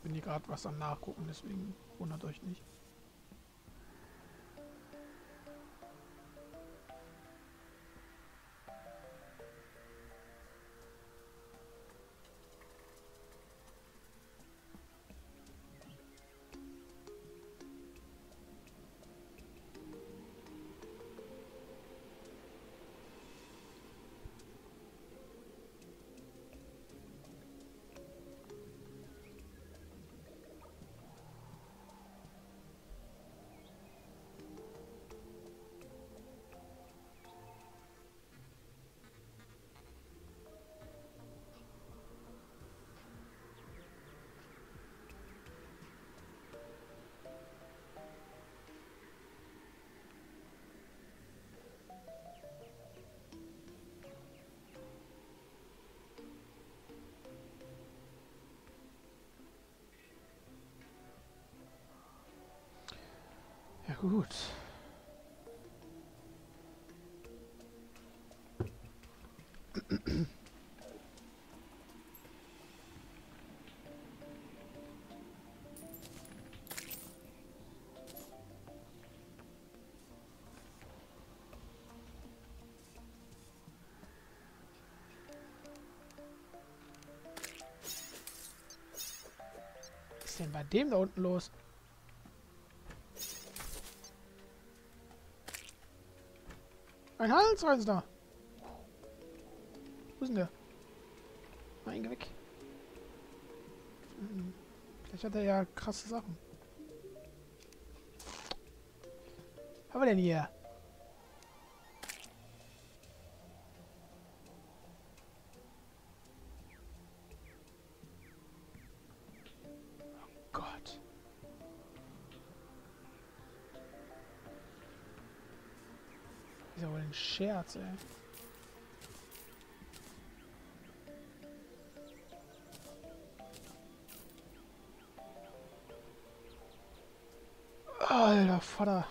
Bin hier gerade was am Nachgucken, deswegen wundert euch nicht. Ja gut. Was ist denn bei dem da unten los? Ein Handelsreisender! Wo ist denn der? Nein, geh weg. Vielleicht hat er ja krasse Sachen. Was haben wir denn hier? Gott. Ist ja wohl ein Scherz, ey. Alter Vater.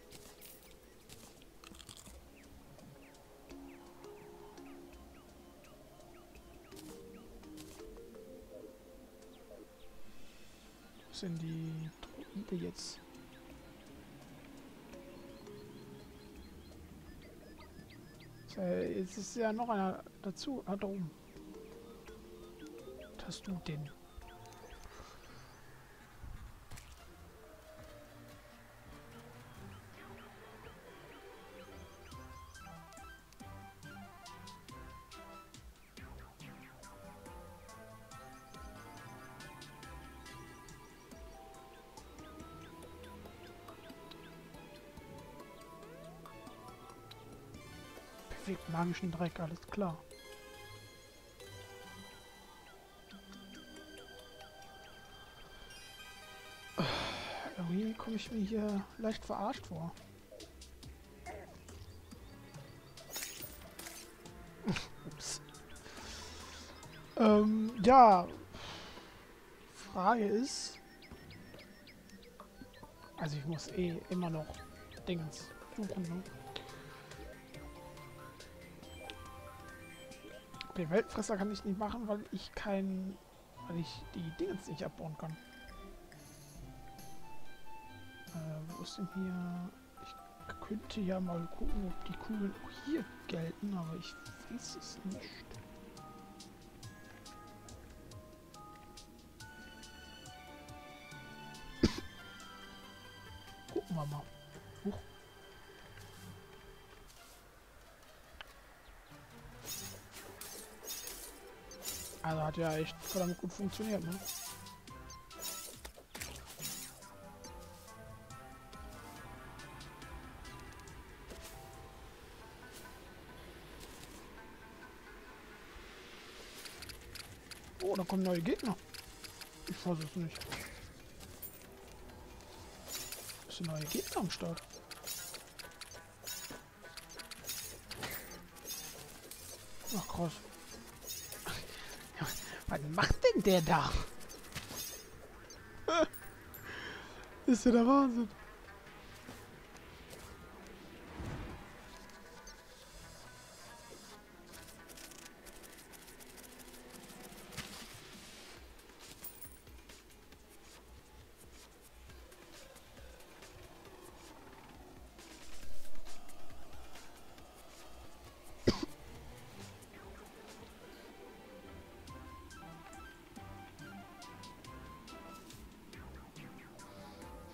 Wo sind die Droide jetzt? Jetzt ist ja noch einer dazu. Ah, da oben. Was hast du denn? Perfekt, magischen Dreck, alles klar. Irgendwie komme ich mir hier leicht verarscht vor. Ups. Ja. Frage ist... Also ich muss eh immer noch Dings suchen, ne? Den Weltfresser kann ich nicht machen, weil ich weil ich die Dingens nicht abbauen kann. Wo ist denn hier... Ich könnte ja mal gucken, ob die Kugeln auch hier gelten, aber ich weiß es nicht. Gucken wir mal. Huch. Also hat ja echt verdammt gut funktioniert, ne? Oh, da kommen neue Gegner. Ich weiß es nicht. Es sind neue Gegner am Start. Ach krass. Was macht denn der da? Ist ja der Wahnsinn.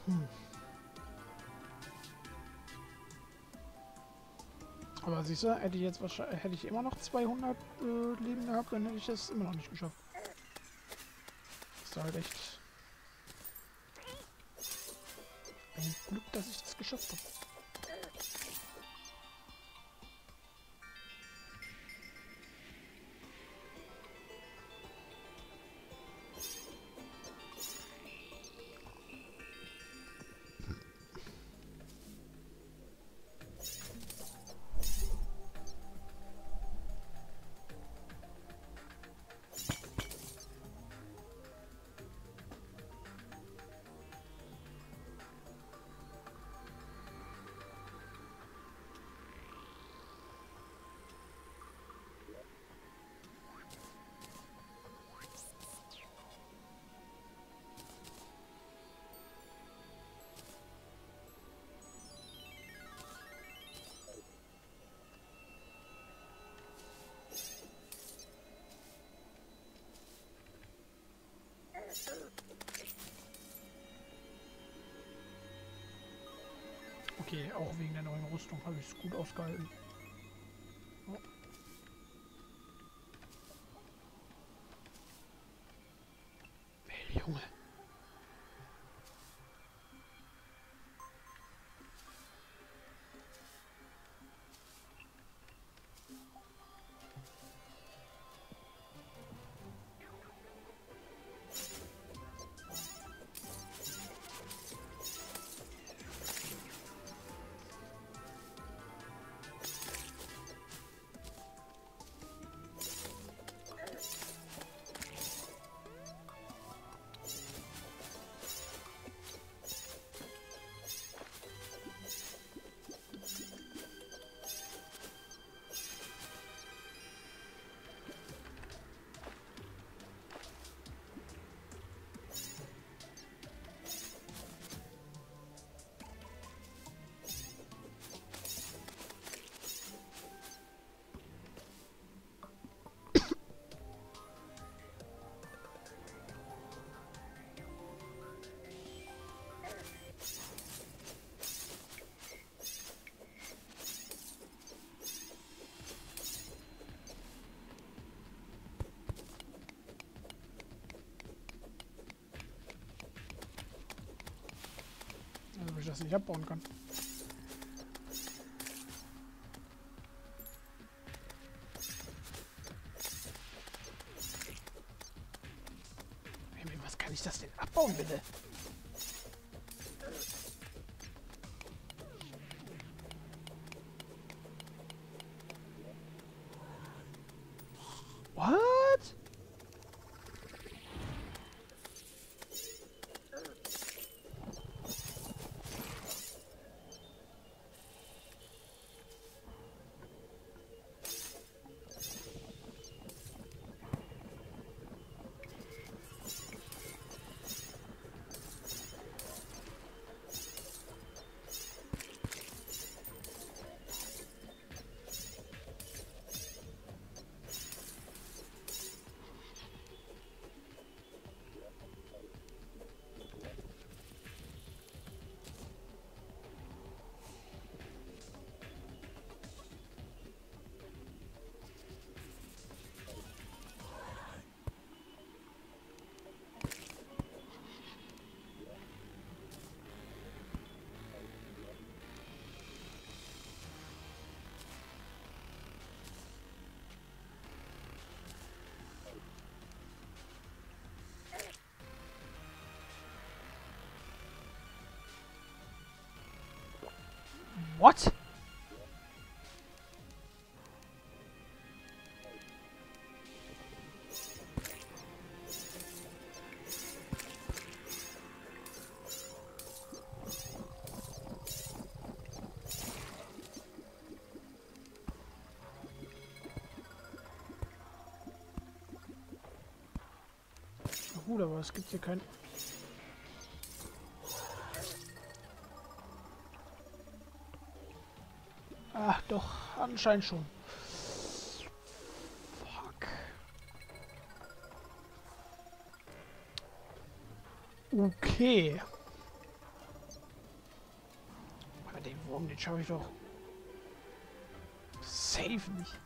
Hm. Aber siehst du, hätte ich jetzt wahrscheinlich, hätte ich immer noch 200 Leben gehabt, dann hätte ich das immer noch nicht geschafft. Das ist halt echt ein Glück, dass ich das geschafft habe. Okay, auch wegen der neuen Rüstung habe ich es gut ausgehalten. Oh. Hey, Junge. Also, wenn ich das nicht abbauen kann. Hey, mit was kann ich das denn abbauen, bitte? What? What? Na gut, aber es gibt hier kein... Ach doch, anscheinend schon. Fuck. Okay. Warum? Den schaffe ich doch safe nicht.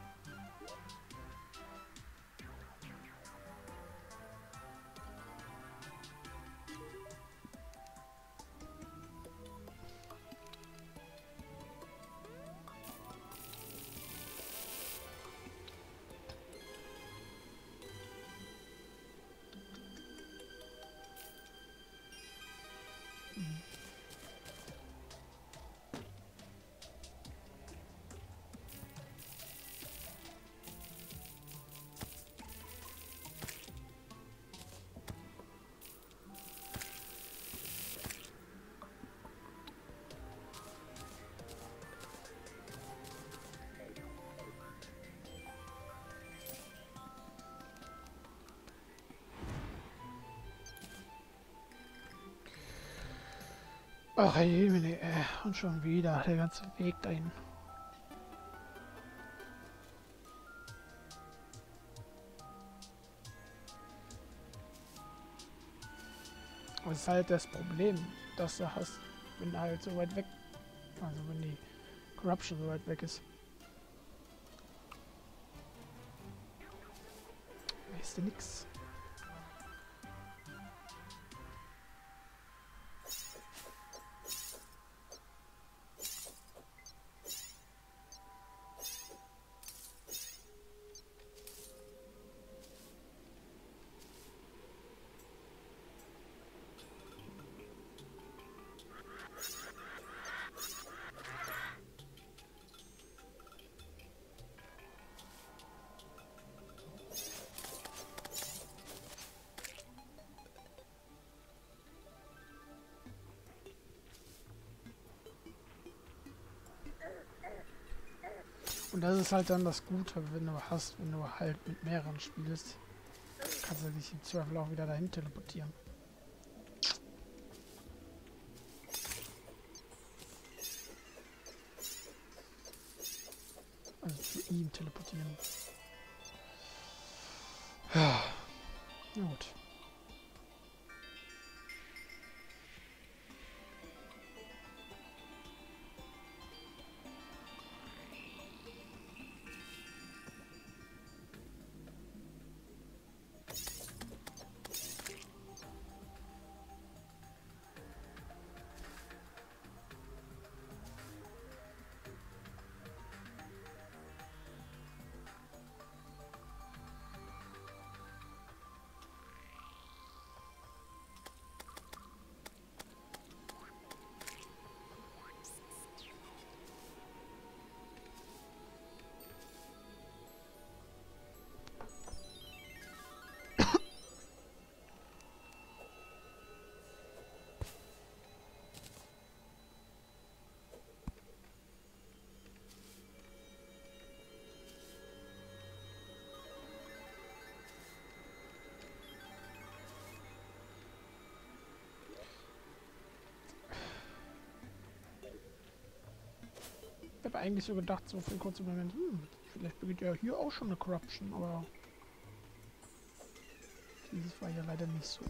Ach Jemine, und schon wieder der ganze Weg dahin. Das ist halt das Problem, das du hast, wenn du halt so weit weg, also wenn die Corruption so weit weg ist. Weißt du nix. Und das ist halt dann das Gute, wenn du halt mit mehreren spielst, kannst du dich im Zweifel auch wieder dahin teleportieren. Also zu ihm teleportieren. Ja, gut. Ich habe eigentlich so gedacht, so für einen kurzen Moment, vielleicht beginnt ja hier auch schon eine Corruption, aber dieses war ja leider nicht so.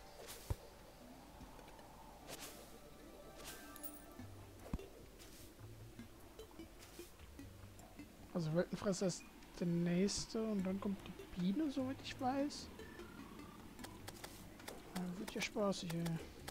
Also Weltenfresser ist der nächste und dann kommt die Biene, soweit ich weiß. Wird ja spaßig, ey.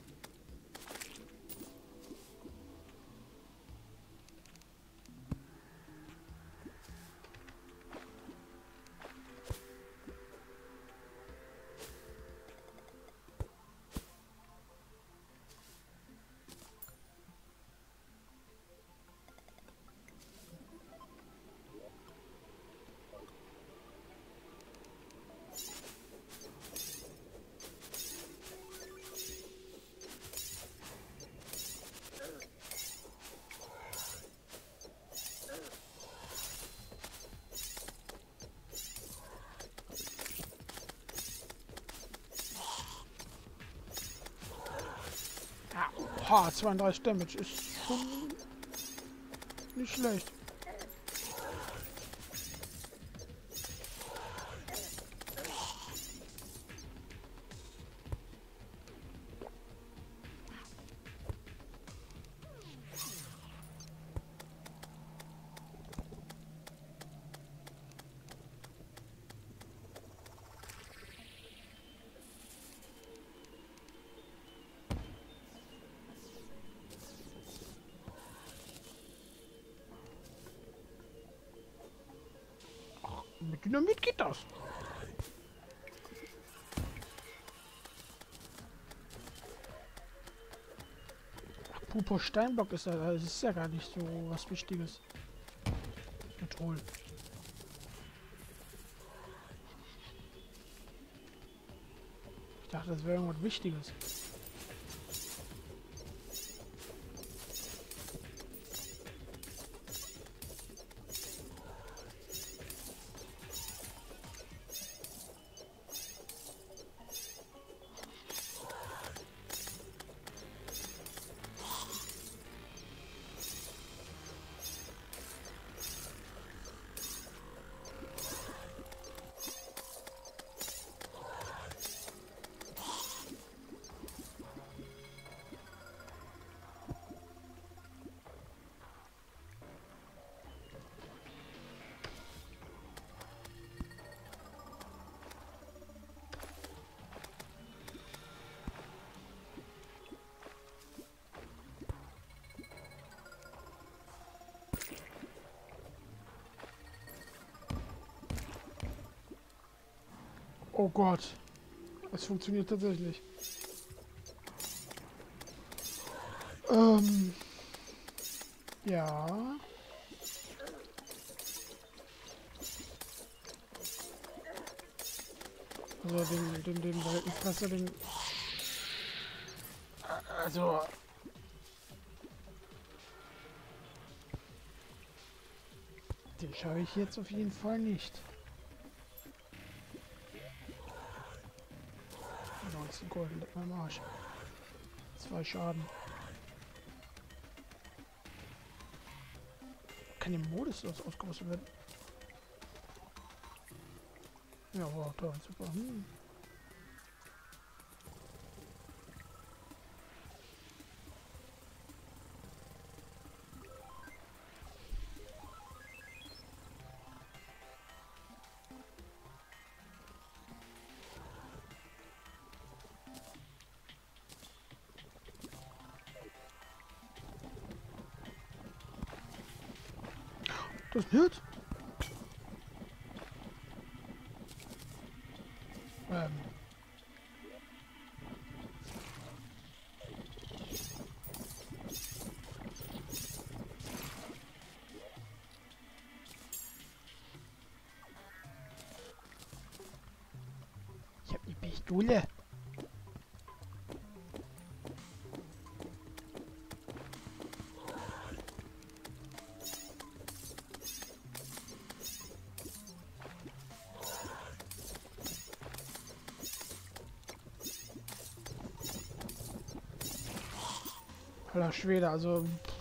Ha, 32 Damage ist schon nicht schlecht. Dynamit geht das. Ach, Purpur Steinblock ist ja, das ist ja gar nicht so was Wichtiges. Ja, toll. Ich dachte, das wäre irgendwas Wichtiges. Oh Gott. Es funktioniert tatsächlich. Ja. Also den Weltenfresser, den... Also... Den schaue ich jetzt auf jeden Fall nicht. 19 Gold, leck meinem Arsch. 2 Schaden. Kann im Modus das ausgerüstet werden? Ja, wow, toll, super. Das wird? Ich hab die Pistole. Alter Schwede, also...